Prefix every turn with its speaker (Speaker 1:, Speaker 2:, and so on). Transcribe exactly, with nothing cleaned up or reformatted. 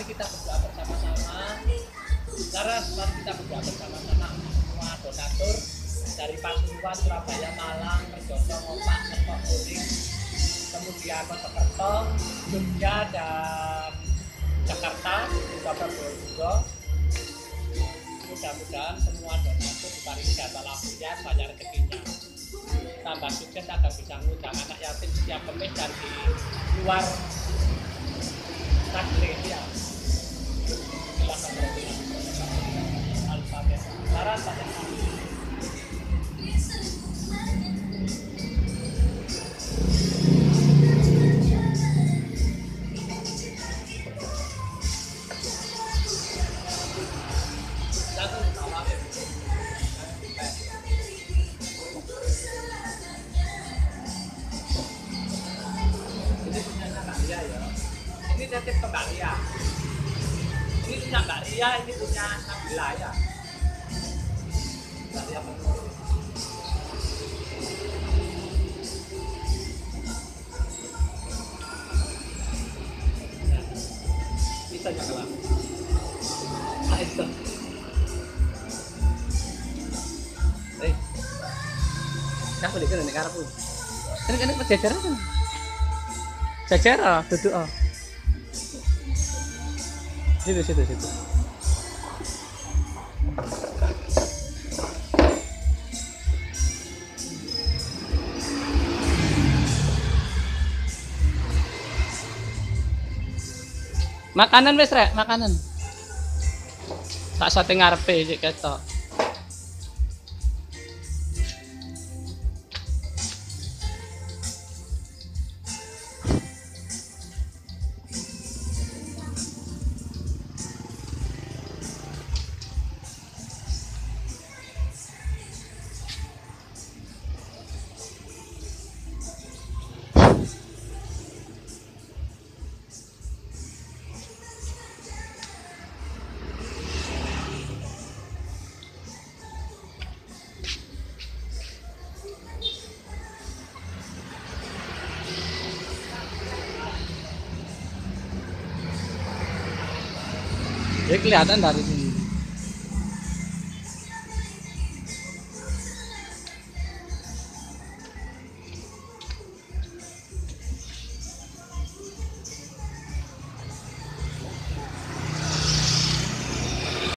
Speaker 1: Mari kita berdoa bersama-sama. Laras, mari kita berdoa bersama-sama semua donatur dari Pasuruan, Surabaya, Malang, Rejoso, Ngopak, Ngetok, Kuning, kemudian Mojokerto, Jogja, dan Jakarta, juga Probolinggo. Mudah-mudahan semua donatur diparingi data lafiat, banyak rezekinya, tambah sukses agar bisa mengundang anak yatim setiap kemis dan di luar negeri ya. Silakan berdoa. Al-Fatihah. Laras, ini titip ke Mbak Ria. Ini punya Mbak Ria, ini punya Nabila ya. Mbak Ria betul. Bisa ya kalah. Ah itu. Eh, nak balik ke negara pun. Kan kan berjajar kan? Jajar ah, duduk ah. Situ, situ, situ. Makanan wis rek, makanan. Tak sate ngarepe sik ketok. Jadi kelihatan dari sini.